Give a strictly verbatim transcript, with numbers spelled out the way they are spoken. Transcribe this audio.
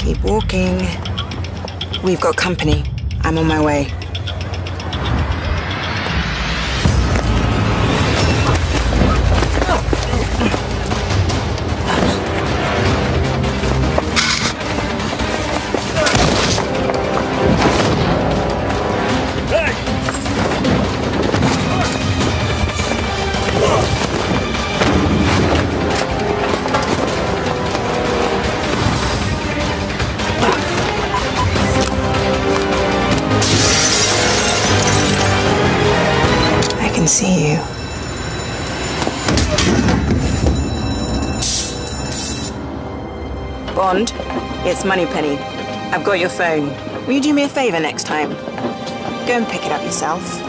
Keep walking. We've got company. I'm on my way. See you. Bond, it's Moneypenny. I've got your phone. Will you do me a favor next time? Go and pick it up yourself.